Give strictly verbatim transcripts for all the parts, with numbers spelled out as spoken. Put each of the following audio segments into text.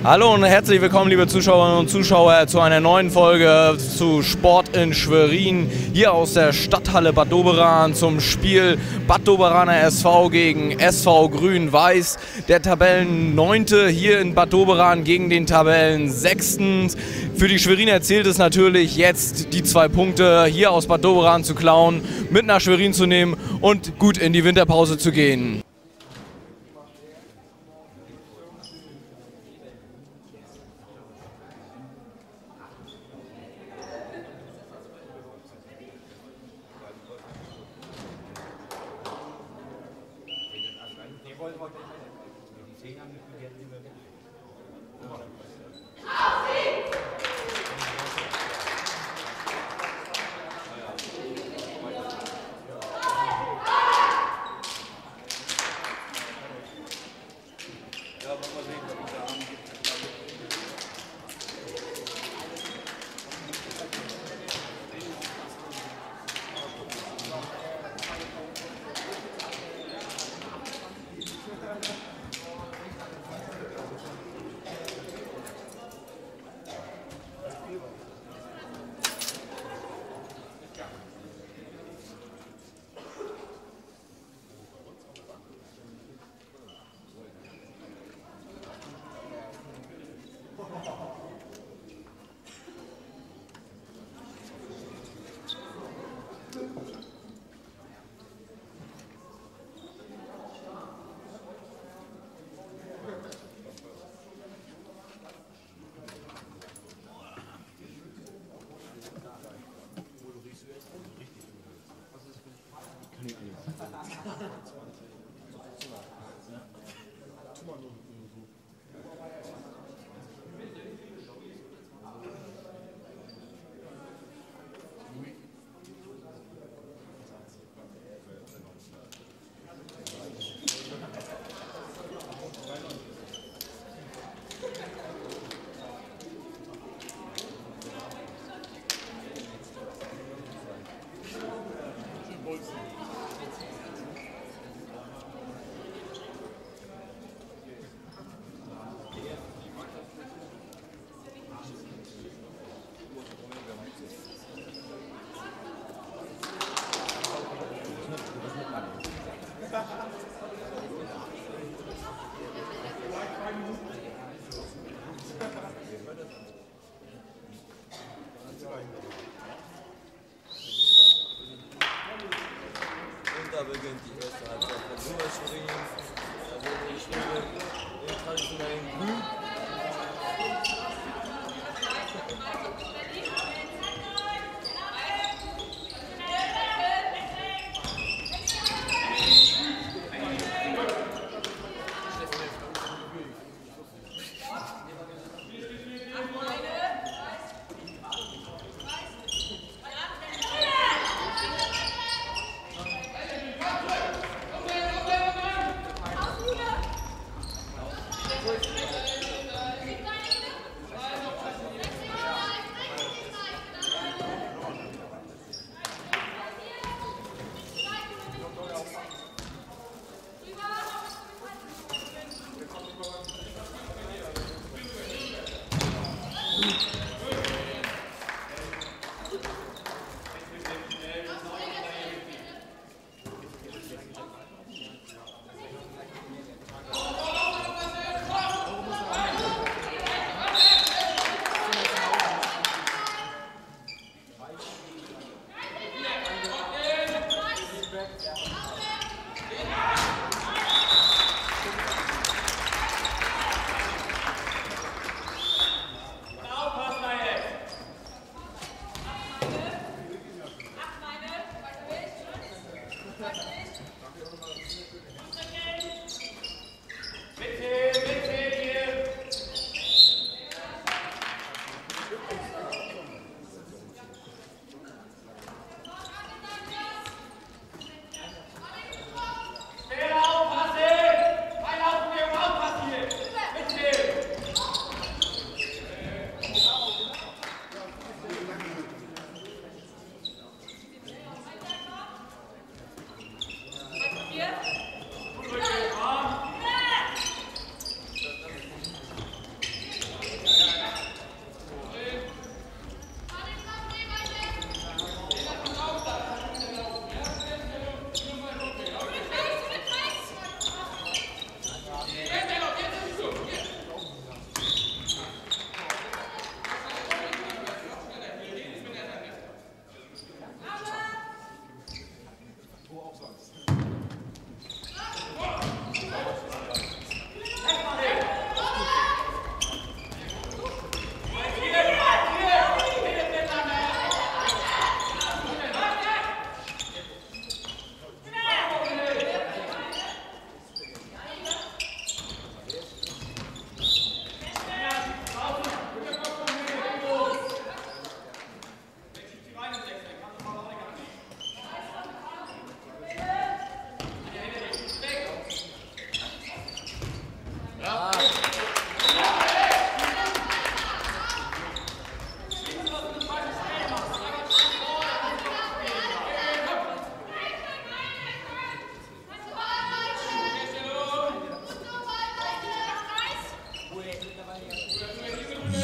Hallo und herzlich willkommen, liebe Zuschauerinnen und Zuschauer, zu einer neuen Folge zu Sport in Schwerin, hier aus der Stadthalle Bad Doberan zum Spiel Bad Doberaner S V gegen S V Grün-Weiß. Der Tabellenneunte hier in Bad Doberan gegen den Tabellensechsten. Für die Schweriner zählt es natürlich jetzt, die zwei Punkte hier aus Bad Doberan zu klauen, mit nach Schwerin zu nehmen und gut in die Winterpause zu gehen.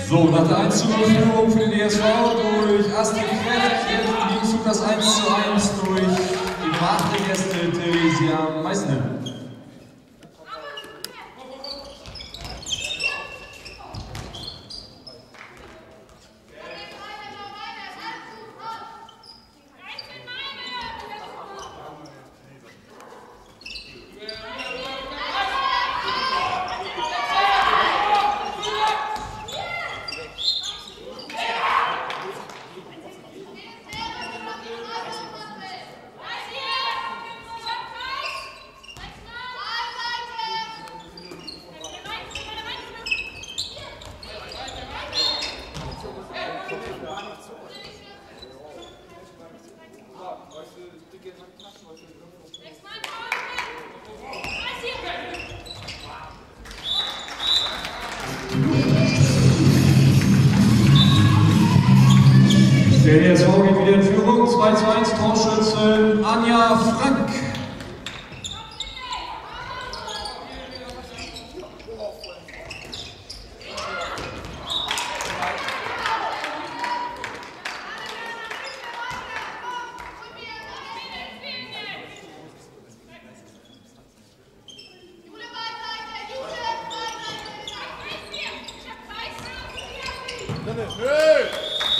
So, nach der eins zu null Führung für den E S V durch Astrid Krenn im Gegenzug das eins zu eins durch die beachte Gäste Theresia Meissner. Der E S V geht wieder in Führung, zwei zu eins, Torschütze Anja Frank. Hey!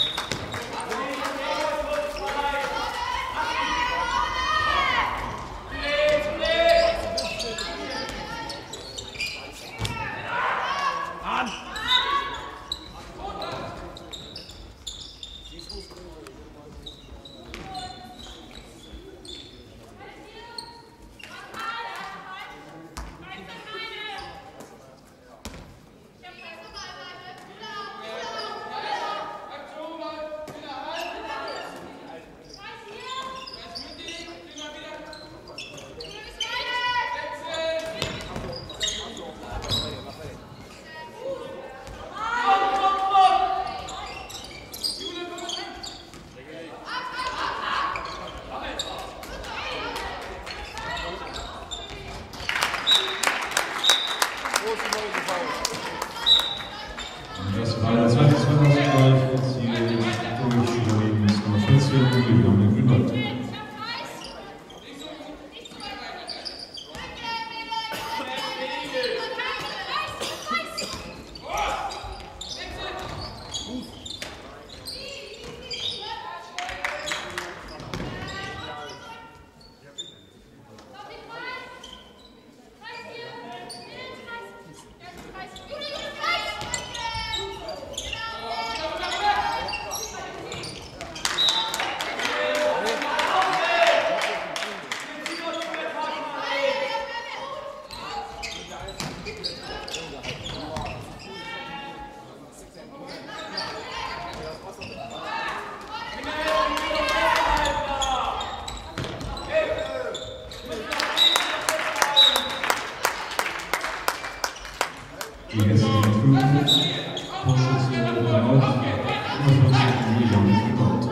Das war der zweite Zweitausendgolf, das hier durchschlagen ist Nummer vierzehn, Juliane Grünwald. Die Gäste in Führung, Torschütze Ralf, fünfundvierzig Juliane Grünwald.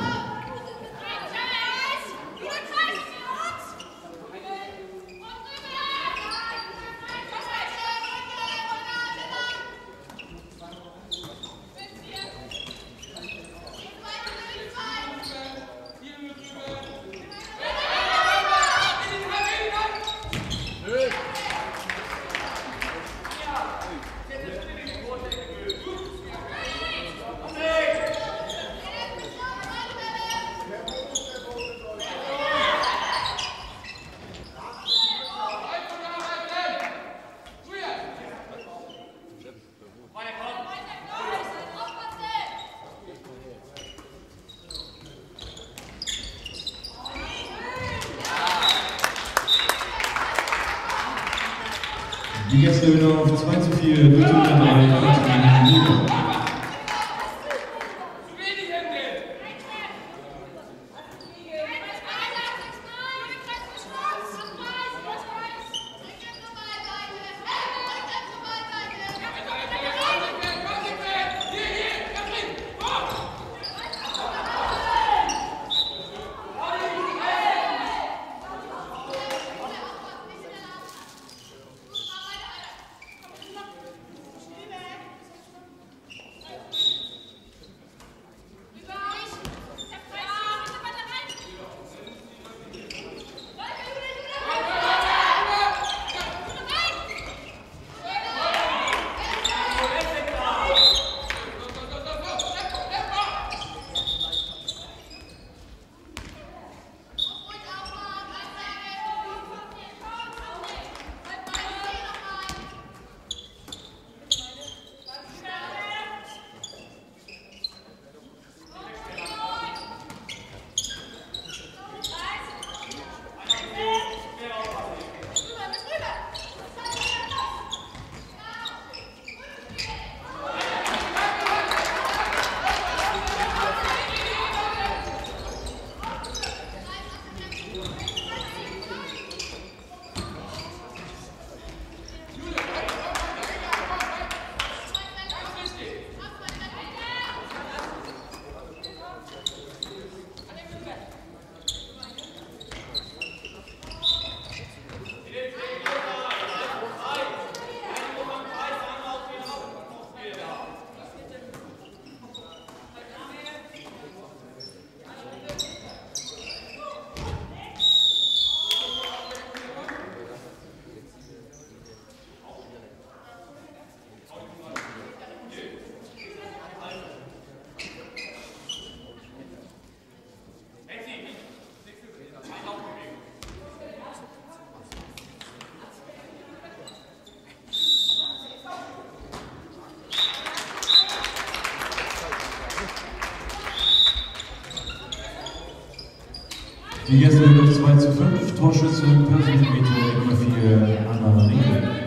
Die Gäste wieder auf zwei zu vier durch die drei. Die Gäste mit zwei zu fünf, Torschütze, Personalmeter, Nummer vier, Anna Riegel.